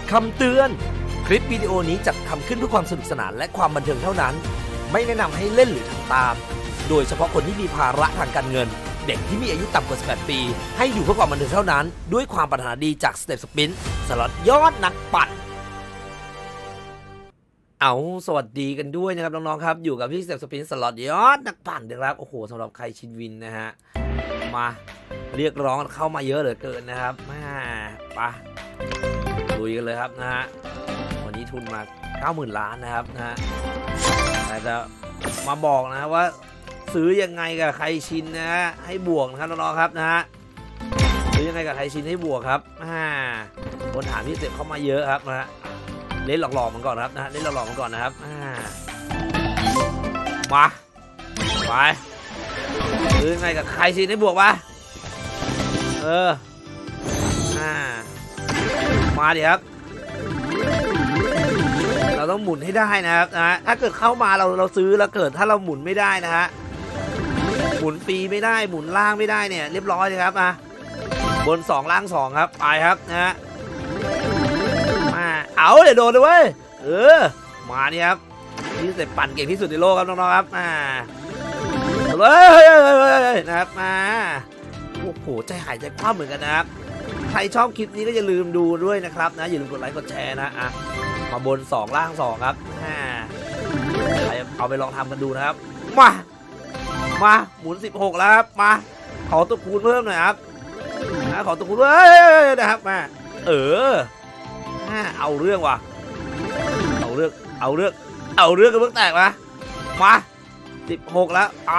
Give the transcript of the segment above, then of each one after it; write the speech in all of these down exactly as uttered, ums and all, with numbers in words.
คำเตือนคลิปวิดีโอนี้จัดทำขึ้นเพื่อความสนุกสนานและความบันเทิงเท่านั้นไม่แนะนำให้เล่นหรือทำตามโดยเฉพาะคนที่มีภาระทางการเงินเด็กที่มีอายุต่ำกว่าสิบแปดปีให้อยู่เพื่อความบันเทิงเท่านั้นด้วยความปรารถนาดีจากสเต็ปสปินสล็อตยอดนักปั่นเอาสวัสดีกันด้วยนะครับน้องๆครับอยู่กับพี่สเต็ปสปินสล็อตยอดนักปั่นเดี๋ยวครับโอ้โหสำหรับใครชินวินนะฮะมาเรียกร้องเข้ามาเยอะเหลือเกินนะครับมาไปลุยกันเลยครับนะฮะวันนี้ทุนมา เก้าหมื่น ล้านนะครับนะฮะแต่จะมาบอกนะว่าซื้อยังไงกับใครชินนะฮะให้บวกนะครับน้องๆครับนะฮะซื้อยังไงกับใครชินให้บวกครับอ่าคนถามพี่เสร็จเข้ามาเยอะครับนะฮะเล่นหลอกๆมันก่อนครับนะฮะเล่นหลอกๆมันก่อนนะครับอ่ามาไปซื้อยังไงกับใครชินให้บวกวะเอออ่ามาดิครับเราต้องหมุนให้ได้นะครับนะถ้าเกิดเข้ามาเราเราซื้อแล้วเกิดถ้าเราหมุนไม่ได้นะฮะหมุนฟรีไม่ได้หมุนล่างไม่ได้เนี่ยเรียบร้อยเลยครับอ่ะบนสองล่างสองครับไปครับนะฮะมาเอาเดี๋ยวโดนเลยเว้ยเออมานี่ครับนี่เสร็จปั่นเก่งที่สุดในโลกครับน้องๆครับมาเฮ้ยนะครับมาโอ้โหใจหายใจคว่ำเหมือนกันนะครับใครชอบคลิปนี้ก็อย่าลืมดูด้วยนะครับนะอย่าลืมกดไลค์กดแชร์นะอ่ะมาบนสองล่างสองครับใครเอาไปลองทำกันดูนะครับมามาหมุนสิบหกแล้วครับมาขอตัวคูณเพิ่มหน่อยครับนะขอตัวคูณเพิ่มนะครับมาเออเอาเรื่องว่ะเอาเรื่องเอาเรื่องเอาเรื่องกันเพิ่งแตกมามาสิบหกแล้วไป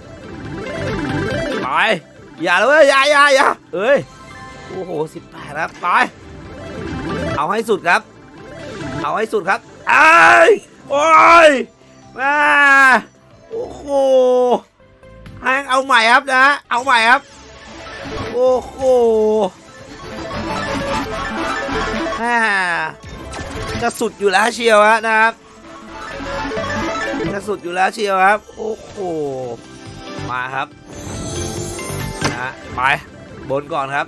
ไปอย่าเลยอย่าอย่าอย่าเอ้ยโอ้โหสิบแปดครับไปเอาให้สุดครับเอาให้สุดครับไอ้โอ้ยมาโอ้โหให้เอาใหม่ครับนะเอาใหม่ครับโอ้โหจะสุดอยู่แล้วเชียวนะครับจะสุดอยู่แล้วเชียวครับโอ้โหมาครับนะไปบนก่อนครับ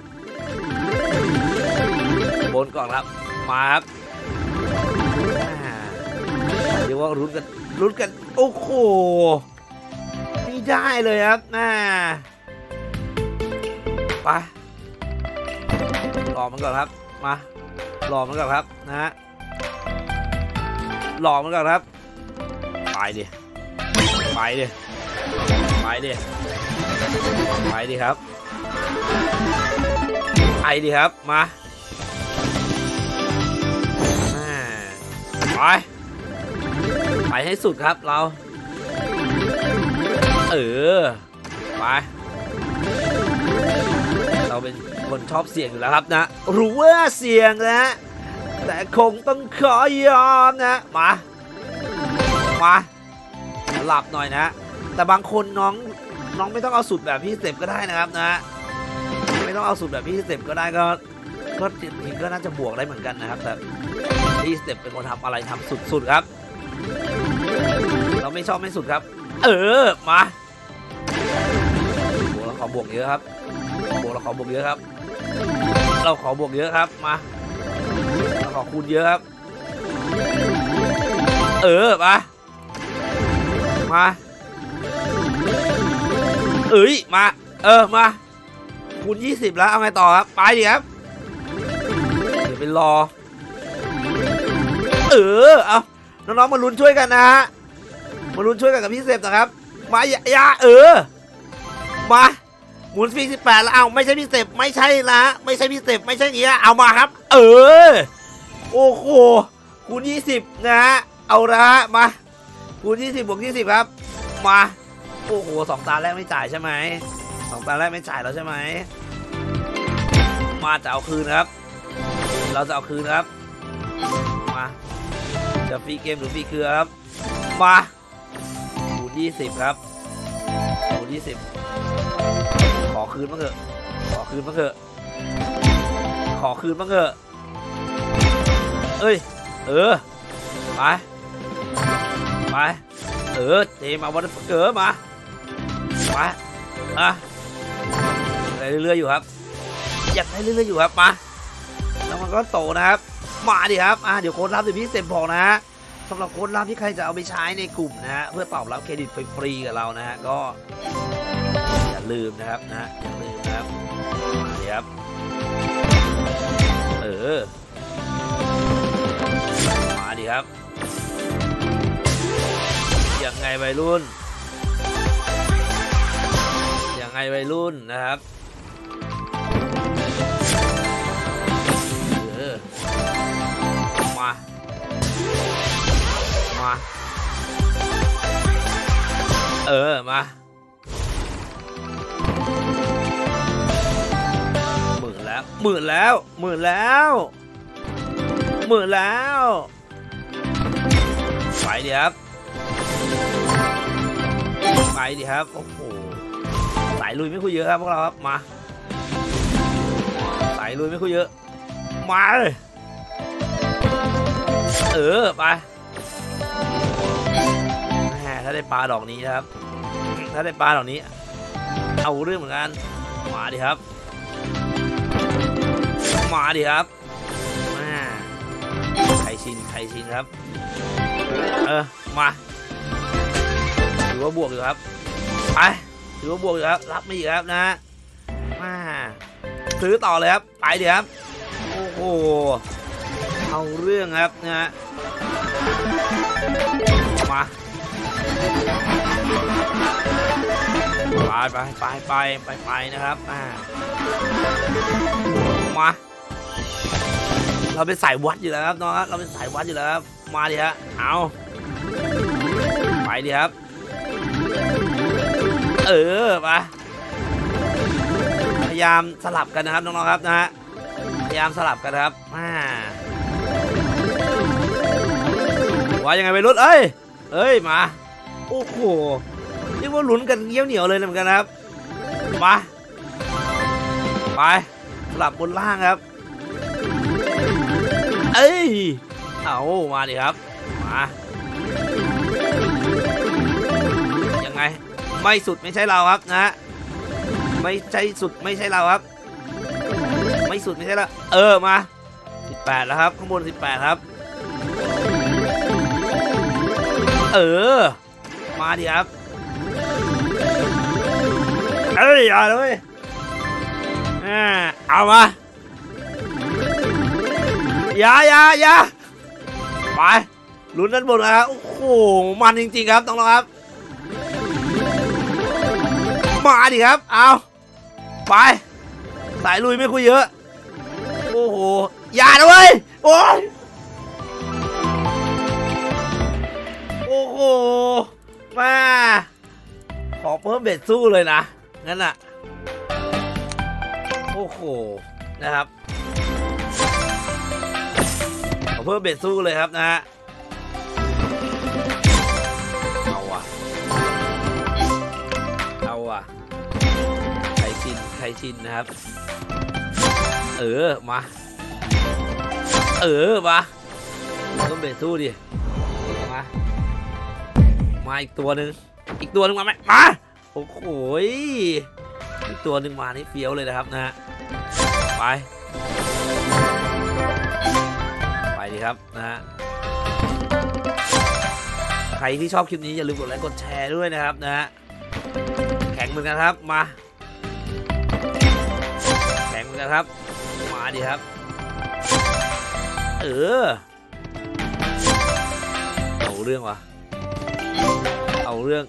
บนก่อนครับมาครับเดี๋ยวว่าลุ้นกันลุ้นกันโอ้โหไม่ได้เลยครับน่าไปรอมันก่อนครับมารอมันก่อนครับนะฮะรอมันก่อนครับไปดิไปดิไปดิไปดิครับไปดิครับมาไปไปให้สุดครับเราเออไปเราเป็นคนชอบเสี่ยงอยู่แล้วครับนะรู้ว่าเสี่ยงนะแต่คงต้องขอยอมนะมามาหลับหน่อยนะแต่บางคนน้องน้องไม่ต้องเอาสุดแบบพี่สเต็ปก็ได้นะครับนะไม่ต้องเอาสุดแบบพี่สเต็ปก็ได้ก็ก็จริงๆก็น่าจะบวกได้เหมือนกันนะครับแต่พี่สเต็ปเป็นคนทำอะไรทำสุดๆครับเราไม่ชอบไม่สุดครับเออมาบวกเราขอบวกเยอะครับบวกเราขอบวกเยอะครับเราขอบวกเยอะครับมาเราขอคูณเยอะครับเออมามาเอ้ยมาเออมาคูณยี่สิบแล้วเอาไงต่อครับไปดิครับเดี๋ยวไปรอเออเอาน้องๆมาลุ้นช่วยกันนะฮะมาลุ้นช่วยกันกับพี่เสพนะครับมาอย่าเออมาหมุนฟรีสิบแปดแล้วเอาไม่ใช่พี่เสพไม่ใช่ละไม่ใช่พี่เสพไม่ใช่เนี้ยเอามาครับเออโอ้โหคูณยี่สิบนะฮะเอาละมาคูณยี่สิบบวกยี่สิบครับมาโอ้โหสองตาแรกไม่จ่ายใช่ไหมสองตาแรกไม่จ่ายแล้วใช่ไหมมาจะเอาคืนครับเราจะเอาคืนครับมาจะฟรีเกมหรือฟรีเกลือครับมาคูณยี่สิบครับคูณยี่สิบขอคืนบ้างเถอะขอคืนบ้างเถอะขอคืนบ้างเถอะเอ้ยเออไปไปเออเจมาวันเกิดมาไปอ่ะเรื่อยๆอยู่ครับอยากให้เรื่อยๆอยู่ครับมาแล้วมันก็โตนะครับมาดิครับอ่ะเดี๋ยวโค้ดลับเดี๋ยวพี่เซมบอกนะฮะสำหรับโค้ดลับที่ใครจะเอาไปใช้ในกลุ่มนะฮะเพื่อตอบรับเครดิตฟรีๆกับเรานะฮะก็อย่าลืมนะครับนะอย่าลืมนะครับมาดิครับเออมาดิครับยังไงวัยรุ่นยังไงวัยรุ่นนะครับเออมามาเออมาหมื่นแล้วหมื่นแล้วหมื่นแล้วหมื่นแล้วไปดิครับไปดิครับโอ้โหสายลุยไม่คุยเยอะครับพวกเราครับมาสายลุยไม่คุยเยอะมาเลยเออไปถ้าได้ปลาดอกนี้นะครับถ้าได้ปลาดอกนี้เอาเรื่องเหมือนกันมาดิครับมาดิครับมาใครชินใครชินครับเออมาถือว่าบวกอยู่ครับไปถือว่าบวกอยู่ครับรับไม่อีกครับนะมาซื้อต่อเลยครับไปดิครับโอ้โหเอาเรื่องครับนะฮะมาไปไปไปไปไปนะครับมามาเราเป็นสายวัดอยู่แล้วครับน้องครับเราเป็นสายวัดอยู่แล้วครับมาดิฮะเอาไปดิครับเออไปพยายามสลับกันนะครับน้องๆครับนะฮะพยายามสลับกันครับมาว่ายังไงไปรุ่นเอ้ยเอ้ยมาโอ้โหเรียกว่าลุ้นกันเงี้ยวเหนียวเลยเหมือนกันครับมาไปสลับบนล่างครับเอ้ยเอามาดิครับมายังไงไม่สุดไม่ใช่เราครับนะไม่ใช่สุดไม่ใช่เราครับไม่สุดไม่ใช่เราเออมาสิบแปดแล้วครับข้างบนสิบแปดครับเออมาดิครับเอ้ยอย่าเลยอ่าเอามาอย่าอย่าอย่าไปลุ้นด้านบนนะครับโอ้โหมันจริงๆครับต้องรอครับมาดิครับเอาไปสายลุยไม่คุยเยอะโอ้โหอย่าด้วยโอ้ยโอ้โหมาขอเพิ่มเบ็ดสู้เลยนะงั้นน่ะโอ้โหนะครับขอเพิ่มเบ็ดสู้เลยครับนะฮะเอาว่ะเอาว่ะใครชินใครชินนะครับเออมาเออมาต้องเบ็ดสู้ดิมามาอีกตัวหนึ่งอีกตัวหนึ่งมาไหมมาโอ้โหอีกตัวหนึ่งมานี่เฟี้ยวเลยนะครับนะฮะไปไปดีครับนะฮะใครที่ชอบคลิปนี้อย่าลืมกดไลค์กดแชร์ด้วยนะครับนะฮะแข็งเหมือนกันครับมาแข็งเหมือนกันครับมาดิครับเออเอาเรื่องวะเอาเรื่อง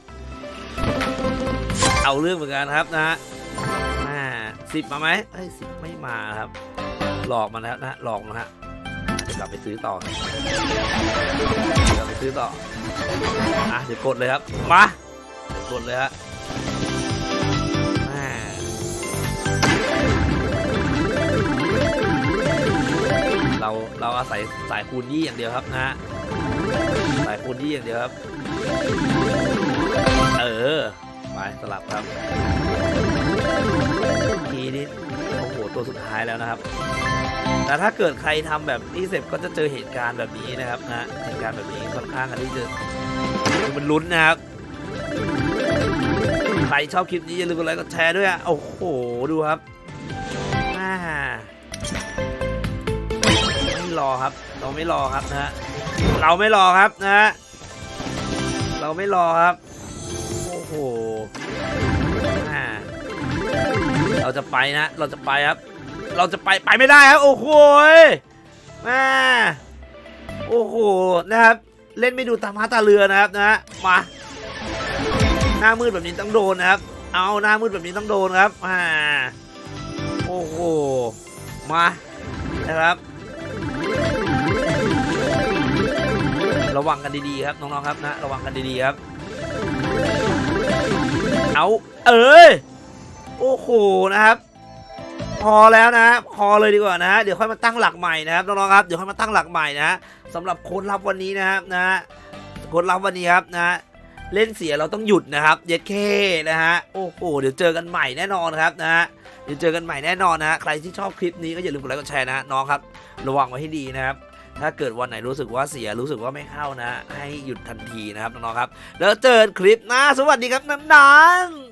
เอาเรื่องเหมือนกันครับนะฮะอ่าสิบมาไหมเฮ้ยสิบไม่มาครับหลอกมันแล้วนะหลอกนะฮะเดี๋ยวเราไปซื้อต่อเดี๋ยวไปซื้อต่ออ่ะเดี๋ยวกดเลยครับมาเดี๋ยวกดเลยฮะเราเราอาศัยสายคูณยี่อย่างเดียวครับนะฮะสายคูณยี่อย่างเดียวครับเออไปสลับครับทีนี้โอ้โหตัวสุดท้ายแล้วนะครับแต่ถ้าเกิดใครทำแบบนี้เสร็จก็จะเจอเหตุการณ์แบบนี้นะครับนะเหตุการณ์แบบนี้ค่อนข้างที่จะมันลุ้นนะครับใครชอบคลิปนี้อย่าลืมกดไลค์กดแชร์ด้วยอ่ะโอ้โหดูครับไม่รอครับเราไม่รอครับนะฮะเราไม่รอครับนะฮะเราไม่รอครับโอ้โหเราจะไปนะเราจะไปครับเราจะไปไปไม่ได้ครับโอ้โหแม่โอ้โหนะครับเล่นไม่ดูตาม้าตาเรือนะครับนะมาหน้ามืดแบบนี้ต้องโดนนะครับเอาหน้ามืดแบบนี้ต้องโดนครับอ่าโอ้โหมานะครับระวังกันดีๆครับน้องๆครับนะระวังกันดีๆครับเอาเอ้ยโอ้โหนะครับพอแล้วนะพอเลยดีกว่านะเดี๋ยวค่อยมาตั้งหลักใหม่นะครับน้องๆครับเดี๋ยวค่อยมาตั้งหลักใหม่นะสำหรับโค้ดลับวันนี้นะครับนะโค้ดลับวันนี้ครับนะเล่นเสียเราต้องหยุดนะครับเย็ดเคนะฮะโอ้โหเดี๋ยวเจอกันใหม่แน่นอนครับนะเดี๋ยวเจอกันใหม่แน่นอนนะใครที่ชอบคลิปนี้ก็อย่าลืมกดไลค์กดแชร์นะน้องครับระวังไว้ให้ดีนะครับถ้าเกิดวันไหนรู้สึกว่าเสียรู้สึกว่าไม่เข้านะให้หยุดทันทีนะครับน้องๆครับแล้วเจอกันคลิปหน้าสวัสดีครับน้องๆ